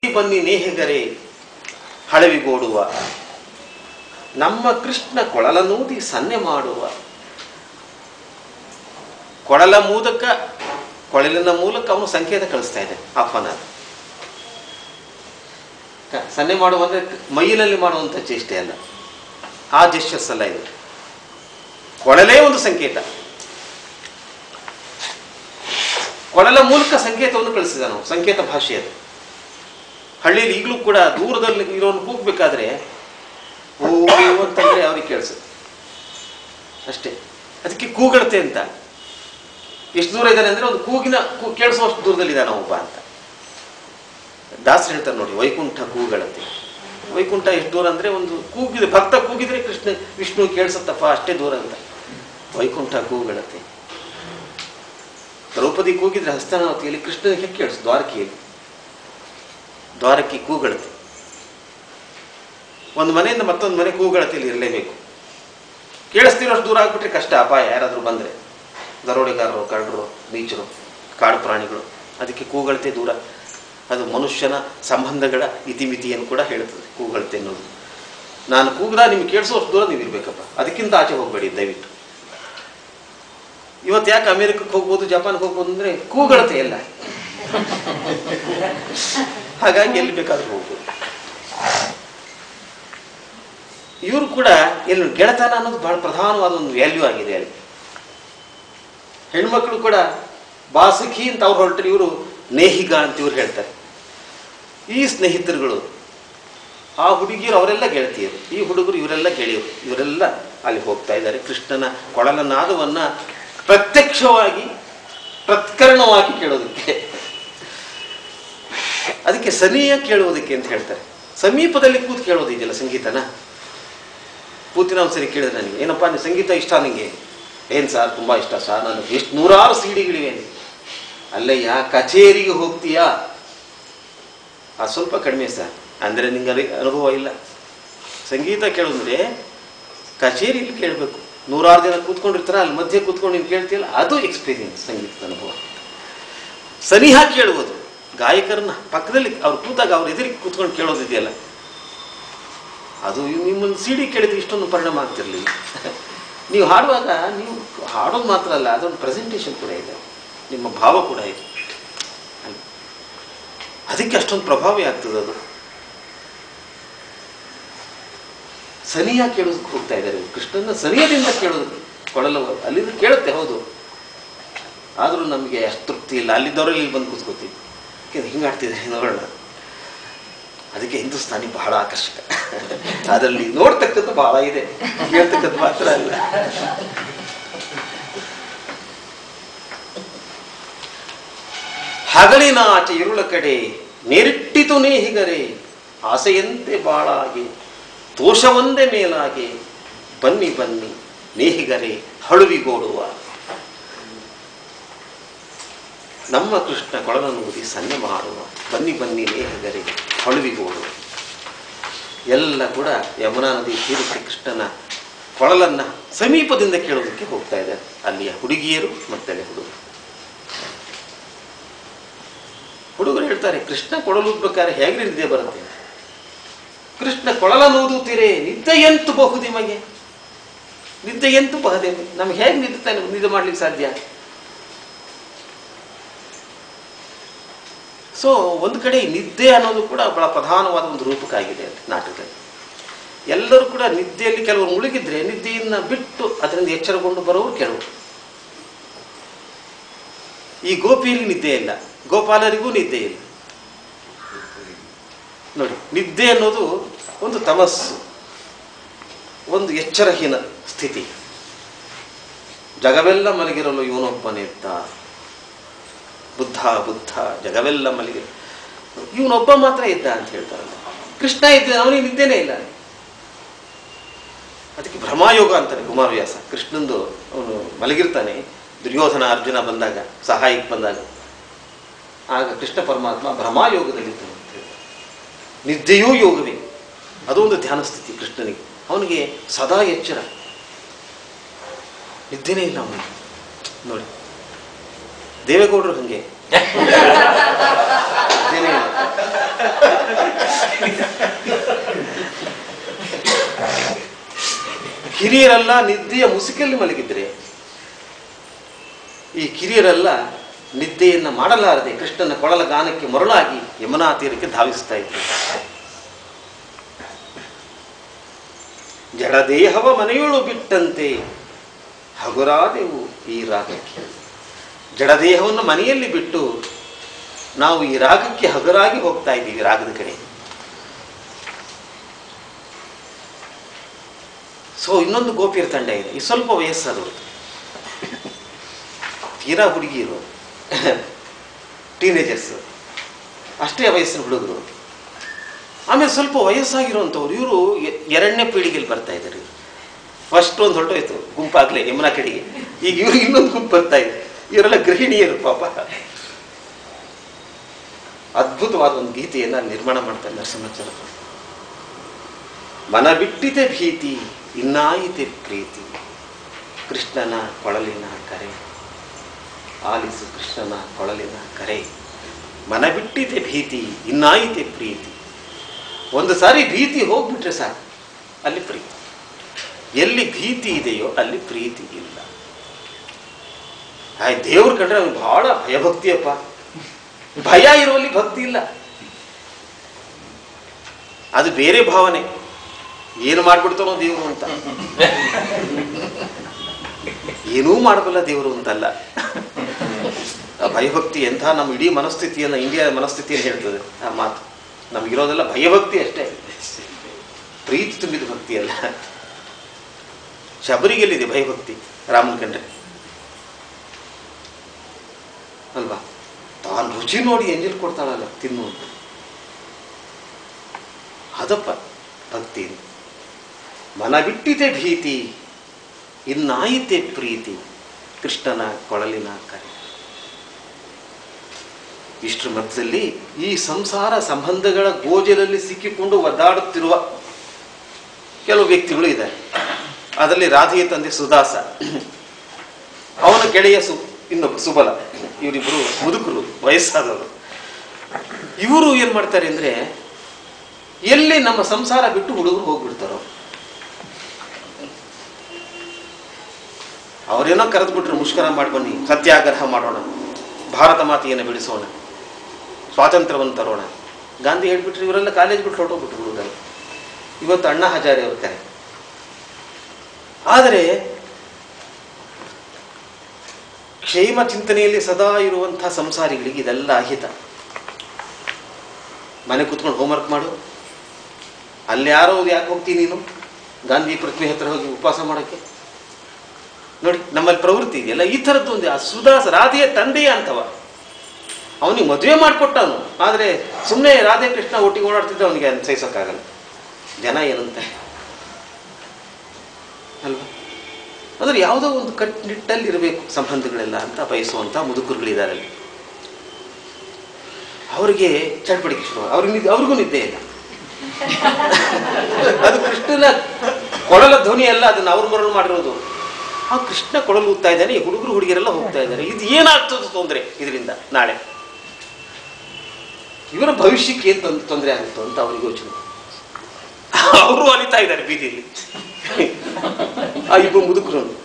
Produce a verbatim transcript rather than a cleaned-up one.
ಬನ್ನಿ ನೇಹಿಗರೆ ಹಳವಿಗೋಡುವ, ನಮ್ಮ ಕೃಷ್ಣ ಕೊಳಲನೂದಿ ಸನ್ನೆ ಮಾಡುವ. ಕೊಳಲ ಮೂಲಕ ಕೊಳಲಿನ ಮೂಲಕ ಅವನು ಸಂಕೇತ ಕಳಿಸ್ತಾ ಇದೆ ಆಹ್ವಾನ. ಸನ್ನೆ ಮಾಡುವ ಅಂದರೆ ಮೈಯಲ್ಲಿ ಮಾಡುವಂಥ ಚೇಷ್ಟೆ ಅಲ್ಲ, ಆ ಜೆಸ್ಚರ್ಸ್ ಅಲ್ಲ ಇದು. ಕೊಳಲೇ ಒಂದು ಸಂಕೇತ. ಕೊಳಲ ಮೂಲಕ ಸಂಕೇತವನ್ನು ಕಳಿಸಿದ ನಾವು, ಸಂಕೇತ ಭಾಷೆ ಅದು. ಹಳ್ಳಿಯಲ್ಲಿ ಈಗಲೂ ಕೂಡ ದೂರದಲ್ಲಿ ಇರೋನು ಕೂಗಬೇಕಾದ್ರೆ ಓ ಅಂತಂದರೆ ಅವ್ರಿಗೆ ಕೇಳಿಸುತ್ತೆ ಅಷ್ಟೇ. ಅದಕ್ಕೆ ಕೂಗಳತೆ ಅಂತ. ಎಷ್ಟು ದೂರ ಇದ್ದಾನೆ ಅಂದರೆ ಒಂದು ಕೂಗಿನ ಕೂ ಕೇಳಿಸುವಷ್ಟು ದೂರದಲ್ಲಿದ್ದಾನೆ ಒಬ್ಬ ಅಂತ ದಾಸರು ಹೇಳ್ತಾರೆ ನೋಡಿ. ವೈಕುಂಠ ಕೂಗಳತೆ. ವೈಕುಂಠ ಎಷ್ಟು ದೂರ ಅಂದರೆ ಒಂದು ಕೂಗಿದ್ರೆ, ಭಕ್ತ ಕೂಗಿದ್ರೆ ಕೃಷ್ಣ ವಿಷ್ಣು ಕೇಳಿಸುತ್ತಪ್ಪ ಅಷ್ಟೇ ದೂರ ಅಂತ. ವೈಕುಂಠ ಕೂಗಳತೆ. ದ್ರೌಪದಿ ಕೂಗಿದ್ರೆ ಹಸ್ತನಾವತಿಯಲ್ಲಿ ಕೃಷ್ಣನಿಗೆ ಕೇಳಿಸು. ದ್ವಾರಕೆಯಲ್ಲಿ ದ್ವಾರಕಿ ಕೂಗಳತೆ. ಒಂದು ಮನೆಯಿಂದ ಮತ್ತೊಂದು ಮನೆ ಕೂಗಳತೆಯಲ್ಲಿ ಇರಲೇಬೇಕು. ಕೇಳಿಸ್ತಿರೋಷ್ಟು ದೂರ ಆಗ್ಬಿಟ್ರೆ ಕಷ್ಟ, ಅಪಾಯ. ಯಾರಾದರೂ ಬಂದರೆ ದರೋಡೆಗಾರರು, ಕಳ್ಳರು, ನೀಚರು, ಕಾಡು ಪ್ರಾಣಿಗಳು. ಅದಕ್ಕೆ ಕೂಗಳತೆ ದೂರ. ಅದು ಮನುಷ್ಯನ ಸಂಬಂಧಗಳ ಇತಿಮಿತಿಯನ್ನು ಕೂಡ ಹೇಳುತ್ತದೆ ಕೂಗಳತೆ ಅನ್ನೋದು. ನಾನು ಕೂಗ್ದ ನಿಮ್ಗೆ ಕೇಳಿಸೋಷ್ಟು ದೂರ ನೀವು ಇರಬೇಕಪ್ಪ, ಅದಕ್ಕಿಂತ ಆಚೆ ಹೋಗಬೇಡಿ ದಯವಿಟ್ಟು. ಇವತ್ತು ಯಾಕೆ ಅಮೆರಿಕಕ್ಕೆ ಹೋಗ್ಬೋದು, ಜಪಾನ್ಗೆ ಹೋಗ್ಬೋದು ಅಂದರೆ ಕೂಗಳತೆ ಎಲ್ಲ. ಹಾಗಾಗಿ ಎಲ್ಲಿ ಬೇಕಾದ್ರೂ ಹೋಗ್ಬೋದು. ಇವರು ಕೂಡ ಎಲ್ಲಿ ಗೆಳೆತನ ಅನ್ನೋದು ಬಹಳ ಪ್ರಧಾನವಾದ ಒಂದು ವ್ಯಾಲ್ಯೂ ಆಗಿದೆ ಅಲ್ಲಿ. ಹೆಣ್ಮಕ್ಳು ಕೂಡ ಬಾಸಖಿ ಅಂತ ಅವ್ರು ಹೊರಟ್ರೆ ಇವರು ನೇಹಿಗ ಅಂತ ಇವ್ರು ಹೇಳ್ತಾರೆ. ಈ ಸ್ನೇಹಿತರುಗಳು, ಆ ಹುಡುಗಿಯರು ಅವರೆಲ್ಲ ಗೆಳತಿಯರು, ಈ ಹುಡುಗರು ಇವರೆಲ್ಲ ಗೆಳೆಯರು. ಇವರೆಲ್ಲ ಅಲ್ಲಿ ಹೋಗ್ತಾ ಇದ್ದಾರೆ ಕೃಷ್ಣನ ಕೊಳಲ ನಾದವನ್ನ ಪ್ರತ್ಯಕ್ಷವಾಗಿ ಪ್ರತ್ಕರಣವಾಗಿ ಕೇಳೋದಕ್ಕೆ. ಅದಕ್ಕೆ ಸನಿಯ ಕೇಳುವುದಕ್ಕೆ ಅಂತ ಹೇಳ್ತಾರೆ. ಸಮೀಪದಲ್ಲಿ ಕೂತು ಕೇಳೋದು ಇದೆಯಲ್ಲ ಸಂಗೀತನ. ಪೂತಿನ ಒಂದ್ಸರಿ ಕೇಳಿದ್ರೆ ನನಗೆ, ಏನಪ್ಪ ನೀವು ಸಂಗೀತ ಇಷ್ಟ ನನಗೆ. ಏನು ಸರ್ ತುಂಬ ಇಷ್ಟ ಸರ್, ನನಗೆ ಎಷ್ಟು ನೂರಾರು ಸಿಡಿಗಳಿವೆ. ಅಲ್ಲಯ್ಯ ಕಚೇರಿಗೆ ಹೋಗ್ತೀಯಾ, ಅದು ಸ್ವಲ್ಪ ಕಡಿಮೆ ಸರ್. ಅಂದರೆ ನಿಂಗೆ ಅರಿ ಅನುಭವ ಇಲ್ಲ. ಸಂಗೀತ ಕೇಳಿದ್ರೆ ಕಚೇರಿಯಲ್ಲಿ ಕೇಳಬೇಕು. ನೂರಾರು ಜನ ಕೂತ್ಕೊಂಡಿರ್ತಾರೆ, ಅಲ್ಲಿ ಮಧ್ಯೆ ಕೂತ್ಕೊಂಡು ನೀನು ಕೇಳ್ತೀಯಲ್ಲ, ಅದು ಎಕ್ಸ್ಪೀರಿಯನ್ಸ್, ಸಂಗೀತದ ಅನುಭವ. ಸನಿಹ ಕೇಳುವುದು, ಗಾಯಕರನ್ನ ಪಕ್ಕದಲ್ಲಿ ಅವ್ರು ಕೂತಾಗ ಅವ್ರ ಎದುರಿಗೆ ಕೂತ್ಕೊಂಡು ಕೇಳೋದಿದೆಯಲ್ಲ, ಅದು ನಿಮ್ಮನ್ನು ಸಿ ಡಿ ಕೇಳಿದ್ರೆ ಇಷ್ಟೊಂದು ಪರಿಣಾಮ ಆಗ್ತಿರ್ಲಿಲ್ಲ. ನೀವು ಹಾಡುವಾಗ ನೀವು ಹಾಡೋದು ಮಾತ್ರ ಅಲ್ಲ, ಅದೊಂದು ಪ್ರೆಸೆಂಟೇಷನ್ ಕೂಡ ಇದೆ, ನಿಮ್ಮ ಭಾವ ಕೂಡ ಇದೆ. ಅದಕ್ಕೆ ಅಷ್ಟೊಂದು ಪ್ರಭಾವಿ ಆಗ್ತದೆ ಅದು. ಸನಿಯ ಕೇಳೋದಕ್ಕೆ ಹೋಗ್ತಾ ಇದ್ದಾರೆ ಕೃಷ್ಣನ ಸನಿಯದಿಂದ ಕೇಳೋದಕ್ಕೆ. ಕೊಳಲು ಅಲ್ಲಿಂದ ಕೇಳುತ್ತೆ ಹೌದು, ಆದರೂ ನಮಗೆ ಅಷ್ಟು ತೃಪ್ತಿ ಇಲ್ಲ. ಅಲ್ಲಿದ್ದವರಲ್ಲಿ ಇಲ್ಲಿ ಬಂದು ಕೂತ್ಕೋತೀವಿ, ಹಿಂಗೆ ಆಡ್ತಿದ್ದಾರೆ ನೋಡೋಣ. ಅದಕ್ಕೆ ಹಿಂದೂಸ್ತಾನಿ ಬಹಳ ಆಕರ್ಷಕ. ಅದರಲ್ಲಿ ನೋಡ್ತಕ್ಕಂಥ ಬಹಳ ಇದೆ, ಕೇಳ್ತಕ್ಕಂಥ ಮಾತ್ರ ಅಲ್ಲ. ಹಗಲಿನ ಆಚೆ ಇರುಳ ಕಡೆ ನೇರಿಟ್ಟಿತು ನೇಹಿಗರೆ, ಆಸೆಯಂತೆ ಬಾಳಾಗಿ ತೋಷವೊಂದೇ ಮೇಲಾಗಿ, ಬನ್ನಿ ಬನ್ನಿ ನೇಹಿಗರೆ ಹಳುವಿಗೋಡುವ. ನಮ್ಮ ಕೃಷ್ಣ ಕೊಳಲನೂದಿ ಸನ್ನೆ ಮಾಡುವ, ಬನ್ನಿ ಬನ್ನಿ ನೇಹಿಗರೆ ಹಳುವಿಗೋಡುವ. ಎಲ್ಲ ಕೂಡ ಯಮುನಾ ನದಿ ತೀರಕ್ಕೆ ಕೃಷ್ಣನ ಕೊಳಲನ್ನ ಸಮೀಪದಿಂದ ಕೇಳೋದಕ್ಕೆ ಹೋಗ್ತಾ ಇದ್ದಾರೆ ಅಲ್ಲಿಯ ಹುಡುಗಿಯರು ಮತ್ತೆ ಹುಡುಗರು. ಹುಡುಗರು ಹೇಳ್ತಾರೆ, ಕೃಷ್ಣ ಕೊಳಲೂದ್ಬೇಕಾದ್ರೆ ಹೇಗೆ ನಿದ್ದೆ ಬರುತ್ತೆ? ಕೃಷ್ಣ ಕೊಳಲನೂದುತ್ತೀರೇ ನಿದ್ದೆಯಂತೂ ಬಹುದಿಮಗೆ, ನಿದ್ದೆಯಂತೂ ಬಹುದೇ, ನಮ್ಗೆ ಹೇಗೆ ನಿದ್ದೆ ನಿದ್ದೆ ಮಾಡ್ಲಿಕ್ಕೆ ಸಾಧ್ಯ? ಸೊ ಒಂದು ಕಡೆ ನಿದ್ದೆ ಅನ್ನೋದು ಕೂಡ ಬಹಳ ಪ್ರಧಾನವಾದ ಒಂದು ರೂಪಕ್ಕಾಗಿದೆ ಅಂತ ನಾಟಕದಲ್ಲಿ. ಎಲ್ಲರೂ ಕೂಡ ನಿದ್ದೆಯಲ್ಲಿ ಕೆಲವರು ಮುಳುಗಿದ್ರೆ ನಿದ್ದೆಯನ್ನು ಬಿಟ್ಟು ಅದರಿಂದ ಎಚ್ಚರಗೊಂಡು ಬರೋರು ಕೆಲವರು. ಈ ಗೋಪಿಯಲ್ಲಿ ನಿದ್ದೆ ಇಲ್ಲ, ಗೋಪಾಲರಿಗೂ ನಿದ್ದೆ ಇಲ್ಲ. ನೋಡಿ, ನಿದ್ದೆ ಅನ್ನೋದು ಒಂದು ತಮಸ್ಸು, ಒಂದು ಎಚ್ಚರಹೀನ ಸ್ಥಿತಿ. ಜಗವೆಲ್ಲ ಮಲಗಿರಲು ಇವನೊಬ್ಬನಿದ್ದ, ಬುದ್ಧ ಬುದ್ಧ ಜಗವೆಲ್ಲ ಮಲಗಿ ಇವನೊಬ್ಬ ಮಾತ್ರ ಇದ್ದ ಅಂತ ಹೇಳ್ತಾರಲ್ಲ. ಕೃಷ್ಣ ಇದ್ದ, ಅವನಿಗೆ ನಿದ್ದೆನೇ ಇಲ್ಲ. ಅದಕ್ಕೆ ಭ್ರಮಾಯೋಗ ಅಂತಾನೆ ಕುಮಾರವ್ಯಾಸ. ಕೃಷ್ಣಂದು ಅವನು ಮಲಗಿರ್ತಾನೆ, ದುರ್ಯೋಧನ ಅರ್ಜುನ ಬಂದಾಗ, ಸಹಾಯಕ್ಕೆ ಬಂದಾಗ, ಆಗ ಕೃಷ್ಣ ಪರಮಾತ್ಮ ಭ್ರಮಾಯೋಗದಲ್ಲಿದ್ದಾನೆ ಅಂತ ಹೇಳ್ತಾರೆ. ನಿದ್ದೆಯೂ ಯೋಗವೇ, ಅದೊಂದು ಧ್ಯಾನ ಸ್ಥಿತಿ ಕೃಷ್ಣನಿಗೆ. ಅವನಿಗೆ ಸದಾ ಎಚ್ಚರ, ನಿದ್ದೆನೇ ಇಲ್ಲ ಅವನಿಗೆ. ನೋಡಿ, ದೇವೇಗೌಡರು ಹಂಗೆ ನಿದ್ದೆನೇ ಇಲ್ಲ. ಹಿರಿಯರೆಲ್ಲ ನಿದ್ದೆಯ ಮುಸುಕಲ್ಲಿ ಮಲಗಿದ್ರೆ ಈ ಕಿರಿಯರೆಲ್ಲ ನಿದ್ದೆಯನ್ನು ಮಾಡಲಾರದೆ ಕೃಷ್ಣನ ಕೊಳಲ ಗಾನಕ್ಕೆ ಮರಳಾಗಿ ಯಮುನಾ ತೀರಕ್ಕೆ ಧಾವಿಸ್ತಾ ಇದ್ರು. ಜಡದೇಹವ ಮನೆಯೊಳು ಬಿಟ್ಟಂತೆ ಹಗುರಾದೆವು ಈ ರಾಗಕ್ಕೆ. ಜಡದೇಹವನ್ನು ಮನೆಯಲ್ಲಿ ಬಿಟ್ಟು ನಾವು ಈ ರಾಗಕ್ಕೆ ಹಗುರಾಗಿ ಹೋಗ್ತಾ ಇದ್ದೀವಿ. ರಾಗದ ಕಡೆ ಸೊ ಇನ್ನೊಂದು ಗೋಪಿಯರ ತಂಡ ಇದೆ. ಈ ಸ್ವಲ್ಪ ವಯಸ್ಸಾದವರು, ತೀರಾ ಹುಡುಗಿಯರು, ಟೀನೇಜರ್ಸ್, ಅಷ್ಟೇ ವಯಸ್ಸಿನ ಹುಡುಗರು. ಆಮೇಲೆ ಸ್ವಲ್ಪ ವಯಸ್ಸಾಗಿರುವಂಥವ್ರು. ಇವರು ಎರಡನೇ ಪೀಳಿಗೆಯಲ್ಲಿ ಬರ್ತಾ ಇದ್ದಾರೆ. ಫಸ್ಟ್ ಒಂದು ಹೊರಟೋಯ್ತು ಗುಂಪಾಗಲೇ ಯಮುನಾ ಕಡೆಗೆ. ಈಗ ಇವರು ಇನ್ನೊಂದು ಗುಂಪು ಬರ್ತಾ ಇದೆ. ಇವರೆಲ್ಲ ಗೃಹಿಣಿಯರು ಪಾಪ. ಅದ್ಭುತವಾದ ಒಂದು ಗೀತೆಯನ್ನು ನಿರ್ಮಾಣ ಮಾಡ್ತಾರೆ ನರಸಿಂಹಾಚಾರ್ಯ. ಮನ ಬಿಟ್ಟಿದೆ ಭೀತಿ ಇನ್ನಾಯಿತೆ ಪ್ರೀತಿ, ಕೃಷ್ಣನ ಕೊಳಲಿನ ಕರೆ ಆಲಿಸು, ಕೃಷ್ಣನ ಕೊಳಲಿನ ಕರೆ. ಮನ ಬಿಟ್ಟಿದೆ ಭೀತಿ ಇನ್ನಾಯಿತೆ ಪ್ರೀತಿ. ಒಂದು ಸಾರಿ ಭೀತಿ ಹೋಗ್ಬಿಟ್ರೆ ಸಾಕು, ಅಲ್ಲಿ ಪ್ರೀತಿ. ಎಲ್ಲಿ ಭೀತಿ ಇದೆಯೋ ಅಲ್ಲಿ ಪ್ರೀತಿ ಇಲ್ಲ. ಆಯ್ ದೇವ್ರ ಕಂಡ್ರೆ ಅವ್ನು ಬಹಳ ಭಯಭಕ್ತಿಯಪ್ಪ. ಭಯ ಇರುವಲ್ಲಿ ಭಕ್ತಿ ಇಲ್ಲ. ಅದು ಬೇರೆ ಭಾವನೆ. ಏನು ಮಾಡ್ಬಿಡ್ತಾನೋ ದೇವರು ಅಂತ. ಏನೂ ಮಾಡಬಲ್ಲ ದೇವರು ಅಂತಲ್ಲ. ಭಯಭಕ್ತಿ ಎಂಥ ನಮ್ಮ ಇಡೀ ಮನಸ್ಥಿತಿಯನ್ನು, ಇಂಡಿಯಾ ಮನಸ್ಥಿತಿಯನ್ನು ಹೇಳ್ತದೆ ಆ ಮಾತು. ನಮಗಿರೋದೆಲ್ಲ ಭಯಭಕ್ತಿ ಅಷ್ಟೇ, ಪ್ರೀತಿ ತುಂಬಿದ ಭಕ್ತಿ ಅಲ್ಲ. ಶಬರಿಗೆಲ್ಲಿದೆ ಭಯಭಕ್ತಿ ರಾಮನ ಕಂಡ್ರೆ ಅಲ್ವಾ? ತಾನು ರುಚಿ ನೋಡಿ ಎಂಜಲ್ ಕೊಡ್ತಾಳಲ್ಲ ತಿನ್ನು ಅಂತ. ಅದಪ್ಪ ಭಕ್ತಿ. ಮನ ಬಿಟ್ಟಿದೆ ಭೀತಿ ಇನ್ನಾಯಿತೆ ಪ್ರೀತಿ, ಕೃಷ್ಣನ ಕೊಳಲಿನ ಕರೆ. ಇಷ್ಟರ ಮಧ್ಯದಲ್ಲಿ ಈ ಸಂಸಾರ ಸಂಬಂಧಗಳ ಗೋಜಲಲ್ಲಿ ಸಿಕ್ಕಿಕೊಂಡು ಒದ್ದಾಡುತ್ತಿರುವ ಕೆಲವು ವ್ಯಕ್ತಿಗಳು ಇದ್ದಾರೆ. ಅದರಲ್ಲಿ ರಾಧೆಯ ತಂದೆ ಸುದಾಸ, ಅವನ ಗೆಳೆಯ ಸು ಇನ್ನೊಬ್ಬ ಸುಬಲ. ಇವರಿಬ್ಬರು ಮುದುಕರು, ವಯಸ್ಸಾದವರು. ಇವರು ಏನು ಮಾಡ್ತಾರೆ ಅಂದರೆ, ಎಲ್ಲಿ ನಮ್ಮ ಸಂಸಾರ ಬಿಟ್ಟು ಹುಡುಗರು ಹೋಗ್ಬಿಡ್ತಾರೋ, ಅವರೇನೋ ಕರೆದ್ಬಿಟ್ರೆ ಮುಷ್ಕರ ಮಾಡ್ಬನ್ನಿ, ಸತ್ಯಾಗ್ರಹ ಮಾಡೋಣ, ಭಾರತ ಮಾತೆಯನ್ನು ಬಿಡಿಸೋಣ, ಸ್ವಾತಂತ್ರ್ಯವನ್ನು ತರೋಣ. ಗಾಂಧಿ ಹೇಳ್ಬಿಟ್ರೆ ಇವರೆಲ್ಲ ಕಾಲೇಜ್ ಬಿಟ್ಟು ಹೊರಟೋಗ್ಬಿಟ್ರು ಹುಡುಗರು. ಇವತ್ತು ಅಣ್ಣಾ ಹಜಾರೆ ಅವ್ರ ಕರೆ. ಆದರೆ ಕ್ಷೇಮ ಚಿಂತನೆಯಲ್ಲಿ ಸದಾ ಇರುವಂಥ ಸಂಸಾರಿಗಳಿಗೆ ಇದೆಲ್ಲ ಅಹಿತ. ಮನೆ ಕೂತ್ಕೊಂಡು ಹೋಮ್ವರ್ಕ್ ಮಾಡು, ಅಲ್ಲಿ ಯಾರೋ ಯಾಕೆ ಹೋಗ್ತೀನಿ ನೀನು ಗಾಂಧಿ ಪ್ರತಿಮೆ ಹತ್ರ ಹೋಗಿ ಉಪವಾಸ ಮಾಡೋಕ್ಕೆ? ನೋಡಿ ನಮ್ಮಲ್ಲಿ ಪ್ರವೃತ್ತಿ ಇದೆಯಲ್ಲ ಈ ಥರದ್ದು. ಒಂದು ಆ ಸುದಾಸ ರಾಧೆಯ ತಂದೆಯ ಅಂತವ, ಅವನಿಗೆ ಮದುವೆ ಮಾಡಿಕೊಟ್ಟವನು. ಆದರೆ ಸುಮ್ಮನೆ ರಾಧೆ ಕೃಷ್ಣ ಒಟ್ಟಿಗೆ ಓಡಾಡ್ತಿದ್ದ ಅವನಿಗೆ ಅನ್ಸೈಸೋಕ್ಕಾಗಲ್ಲ. ಜನ ಏನಂತ ಅಲ್ವಾ? ಅಂದರೆ ಯಾವುದೋ ಒಂದು ಕಟ್ಟುನಿಟ್ಟಲ್ಲಿ ಇರಬೇಕು ಸಂಬಂಧಗಳೆಲ್ಲ ಅಂತ ಬಯಸುವಂಥ ಮುದುಕರುಗಳಿದ್ದಾರೆ ಅಲ್ಲಿ. ಅವರಿಗೆ ಚಡ್ಬಡಿಕೆ ಶುರು, ಅವ್ರಿಗೆ ಅವ್ರಿಗೂ ನಿದ್ದೆ ಇಲ್ಲ. ಅದು ಕೃಷ್ಣನ ಕೊಳಲ ಧ್ವನಿ ಅಲ್ಲ, ಅದನ್ನು ಅವ್ರು ಮರಳು ಮಾಡಿರೋದು. ಆ ಕೃಷ್ಣ ಕೊಳಲು ಊದ್ತಾ ಇದ್ದಾನೆ, ಈ ಹುಡುಗರು ಹುಡುಗಿಯರೆಲ್ಲ ಹೋಗ್ತಾ ಇದ್ದಾರೆ. ಇದು ಏನಾಗ್ತದೆ ತೊಂದರೆ ಇದರಿಂದ? ನಾಳೆ ಇವರ ಭವಿಷ್ಯಕ್ಕೆ ಏನು ತೊಂದರೆ ತೊಂದರೆ ಆಗುತ್ತೋ ಅಂತ ಅವ್ರಿಗೆ ಯೋಚನೆ. ಅವರು ಅಲಿತಾ ಇದ್ದಾರೆ ಬೀದಿಯಲ್ಲಿ, ಆ ಇಬ್ಬರು ಮುದುಕರು.